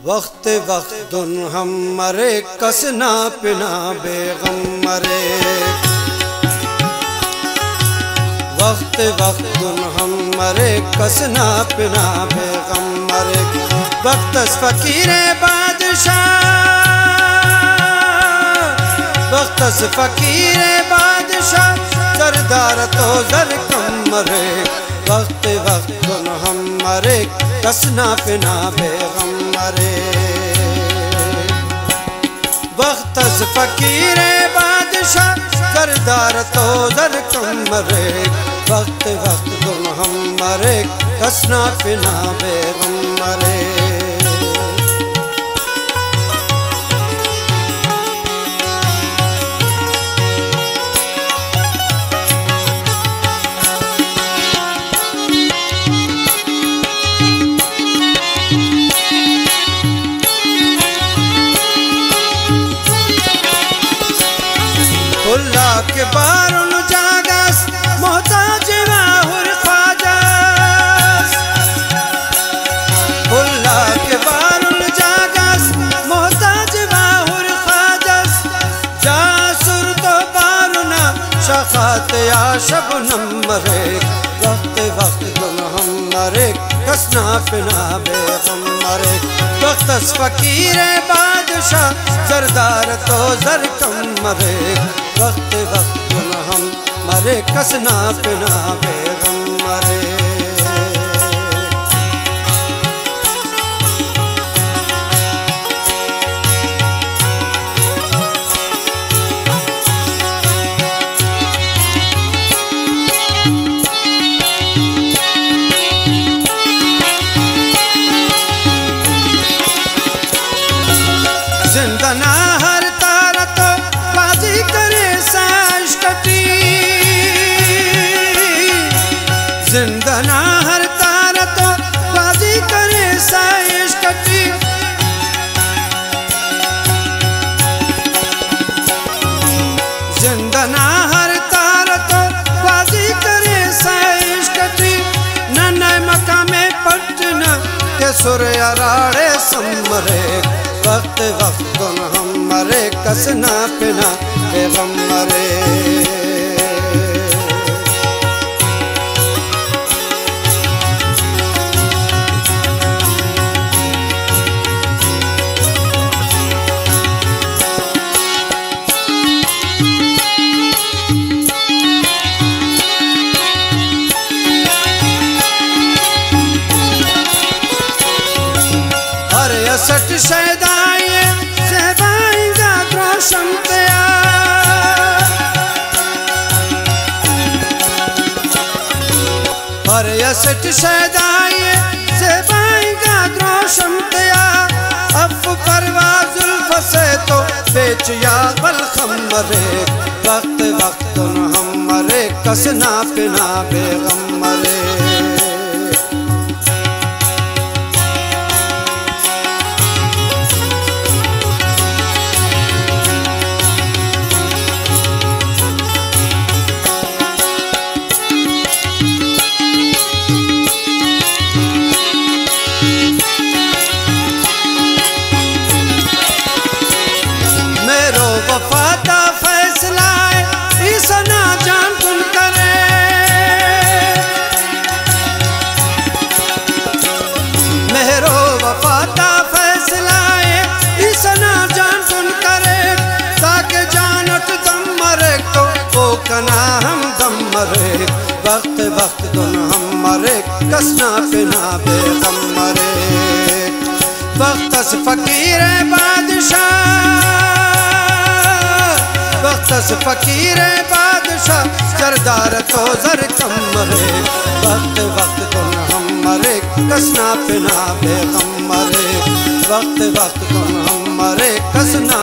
वक्त वक्तुन हम मरे कसना पिना बेगम मरे। वक्त वक्तुन हम मरे कसना पिना बेगम मरे। वक्तस फकीरे बादशाह, वक्तस फकीरे बादशाह सरदार तो जर कम मरे। वक्त वक्तुन हम मरे कसना पिना बेगम मरे। वक्तस फकीरे बादशाह सरदार तो जर कम मरे। वक्त वक्तुन हम मरे कसना पिना बेगम मरे। खुल्ला के बारुन जागस मोहताज वाहुर ख्वाजस। खुल्ला के बारुन जागस मोहताज वाहुर ख्वाजस। जासुर तो बारुना शखात या शबनम मरे। वक्त वक्तुन हम मरे कसना पिना बेगम मरे। वक्तस फकीरे बादशाह सरदार तो जर कम मरे। वक्त वक्तुन हम मरे कसना पिना बेगम मरे। जिंदना हर तारा तो बाजी करे साश कटी। जिंदना हर तारा तो बाजी करे साश कटी। जिंदना हर तारा तो बाजी करे साश कटी। नन्हे मकामे पटना के सुर अराड़े समरे। वक्त वक्तुन हम मरे कसना पिना बेगम मरे। हर असठ शहदाए सहबाइंगा द्रोशम तया। हर असठ शहदाए सहबाइंगा द्रोशम तया। अफ परवाजुल फसे तो बेच या बलखम मरे। वक्त वक्तुन हम मरे कसना पिना बेगम मरे। वफाता फैसला ईसना जान तुन करे। मेहरो वफाता फैसला ईसना जान तुन करे। ताके जानत दम मरे तो ओ कना हम दम मरे। वक्त वक्तुन हम मरे कसना पिना बेगम मरे। वक्तस फकीरे बादशाह, वक्तस फकीरे बादशाह सरदार तो जर कम मरे। वक्त वक्तुन हम मरे कसना पिना बेगम मरे। वक्त वक्तुन हम मरे कसना